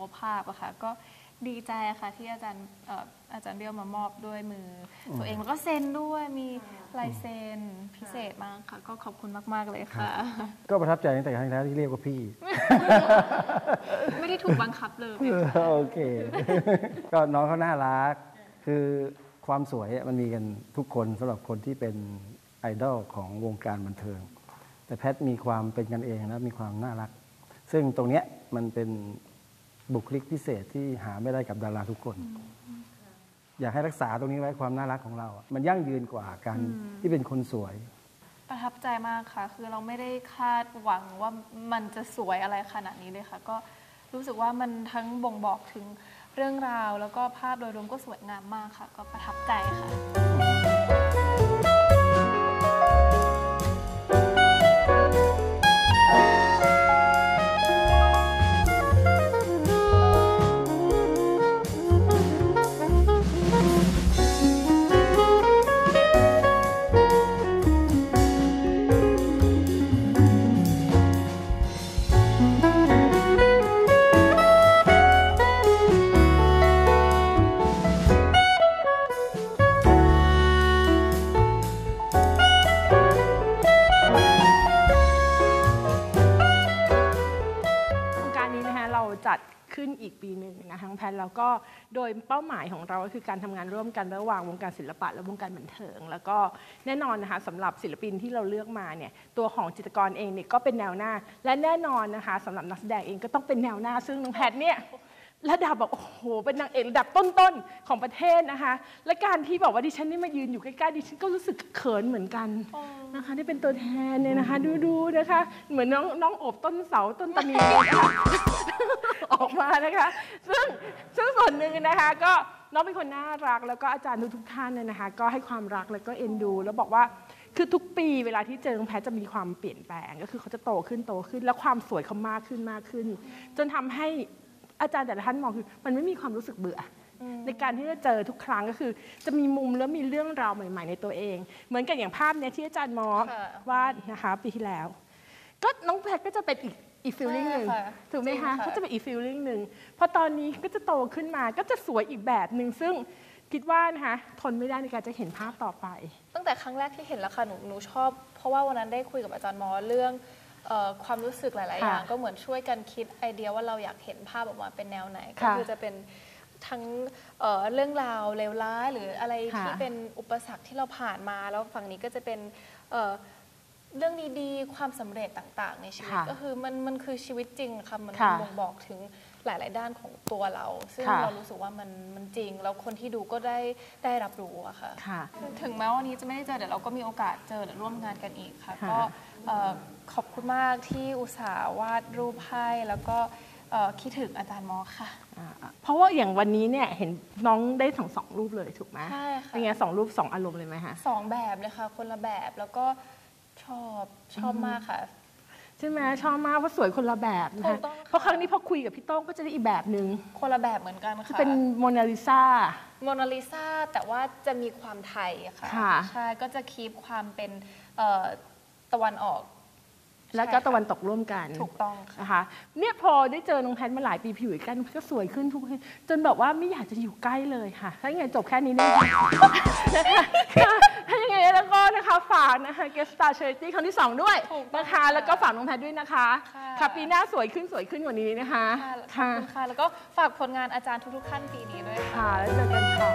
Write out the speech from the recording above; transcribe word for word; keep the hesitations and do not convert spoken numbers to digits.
วภาพอะค่ะก็ดีใจค่ะที่อาจารย์อาจารย์เบี้ยวมามอบด้วยมือตัวเองแล้วก็เซ็นด้วยมีลายเซ็นพิเศษมากค่ะก็ขอบคุณมากๆเลยค่ะก็ประทับใจตั้งแต่ครั้งแรกที่เรียกว่าพี่ไม่ได้ถูกบังคับเลยโอเคก็น้องเขาน่ารักคือความสวยมันมีกันทุกคนสำหรับคนที่เป็นไอดอลของวงการบันเทิงแต่แพทมีความเป็นกันเองและมีความน่ารักซึ่งตรงเนี้ยมันเป็นบุคลิกพิเศษที่หาไม่ได้กับดาราทุกคนอยากให้รักษาตรงนี้ไว้ความน่ารักของเรามันยั่งยืนกว่าการที่เป็นคนสวยประทับใจมากค่ะคือเราไม่ได้คาดหวังว่ามันจะสวยอะไรขนาดนี้เลยค่ะก็รู้สึกว่ามันทั้งบ่งบอกถึงเรื่องราวแล้วก็ภาพโดยรวมก็สวยงามมากค่ะก็ประทับใจค่ะจัดขึ้นอีกปีหนึ่งนะทั้งแพทแล้วก็โดยเป้าหมายของเราก็คือการทำงานร่วมกันระหว่างวงการศิลปะและวงการบันเทิงแล้วก็แน่นอนนะคะสำหรับศิลปินที่เราเลือกมาเนี่ยตัวของจิตรกรเองเนี่ยก็เป็นแนวหน้าและแน่นอนนะคะสำหรับนักแสดงเองก็ต้องเป็นแนวหน้าซึ่งน้องแพทเนี่ยระดับแบบโอ้โหเป็นนางเอกระดับต้นๆของประเทศนะคะและการที่บอกว่าดิฉันนี่มายืนอยู่ใกล้ๆดิฉันก็รู้สึกเขินเหมือนกันนะคะที่เป็นตัวแทนเนี่ยนะคะดูๆนะคะเหมือนน้องน้องโอบต้นเสาต้นตะนีออกมานะคะซึ่งซึ่งส่วนหนึ่งนะคะก็น้องเป็นคนน่ารักแล้วก็อาจารย์ทุกๆท่านเนี่ยนะคะก็ให้ความรักแล้วก็เอ็นดูแล้วบอกว่าคือทุกปีเวลาที่เจอน้องแพทจะมีความเปลี่ยนแปลงก็คือเขาจะโตขึ้นโตขึ้นแล้วความสวยเขามากขึ้นมากขึ้นจนทำให้อาจารย์แต่ละท่านมองคือมันไม่มีความรู้สึกเบื่อในการที่จะเจอทุกครั้งก็คือจะมีมุมแล้วมีเรื่องราวใหม่ๆในตัวเองเหมือนกับอย่างภาพเนี้ยที่อาจารย์มอวาดนะคะปีที่แล้วก็น้องแพทก็จะเป็นอีกอีกฟีลลิ่งหนึ่งถูกไหมคะก็จะเป็นอีกฟีลลิ่งหนึ่งพอตอนนี้ก็จะโตขึ้นมาก็จะสวยอีกแบบหนึ่งซึ่งคิดว่านะคะทนไม่ได้ในการจะเห็นภาพต่อไปตั้งแต่ครั้งแรกที่เห็นแล้วค่ะหนูหนูชอบเพราะว่าวันนั้นได้คุยกับอาจารย์มอเรื่องความรู้สึกหลายๆอย่างก็เหมือนช่วยกันคิดไอเดียว่าเราอยากเห็นภาพออกมาเป็นแนวไหนก็คือจะเป็นทั้ง เ, เรื่องราวเลวร้ายหรืออะไรที่เป็นอุปสรรคที่เราผ่านมาแล้วฝั่งนี้ก็จะเป็นเ, เรื่องดีๆความสำเร็จต่างๆในชีวิตก็คือมันมันคือชีวิตจริงค่ะมันบ่งบอกถึงหลายๆด้านของตัวเราซึ่งเรารู้สึกว่ามันมันจริงแล้วคนที่ดูก็ได้ได้รับรู้อะค่ะถึงแม้วันนี้จะไม่ได้เจอเดี๋ยวเราก็มีโอกาสเจอและร่วมงานกันอีกค่ะก็ขอบคุณมากที่อุตส่าห์วาดรูปให้แล้วก็คิดถึงอาจารย์มอค่ะเพราะว่าอย่างวันนี้เนี่ยเห็นน้องได้ทั้งสองรูปเลยถูกไหมใช่ค่ะเป็นไงสองรูปสองอารมณ์เลยไหมคะสองแบบเลยค่ะคนละแบบแล้วก็ชอบชอบมากค่ะใช่ไหมชอบมากเพราะสวยคนละแบบนะคะเพราะครั้งนี้พอคุยกับพี่โต้งก็จะได้อีกแบบหนึ่งคนละแบบเหมือนกันค่ะเป็นโมนาลิซาโมนาลิซาแต่ว่าจะมีความไทยค่ะใช่ก็จะคีปความเป็นตะวันออกแล้วก็ตะวันตกร่วมกันถูกต้องนะคะเนี่ยพอได้เจอน้องแพทมาหลายปีผิวกันก็สวยขึ้นทุกจนแบบว่าไม่อยากจะอยู่ใกล้เลยค่ะถ้าอย่างไรจบแค่นี้เนี่ยถ้าอย่างไรแล้วก็นะคะฝากนะคะ Guest Star Charity ครั้งที่สองด้วยนะคะแล้วก็ฝากน้องแพทด้วยนะคะค่ะปีหน้าสวยขึ้นสวยขึ้นกว่านี้นะคะค่ะแล้วก็ฝากผลงานอาจารย์ทุกๆท่านปีนี้ด้วยค่ะแล้วเจอกันค่ะ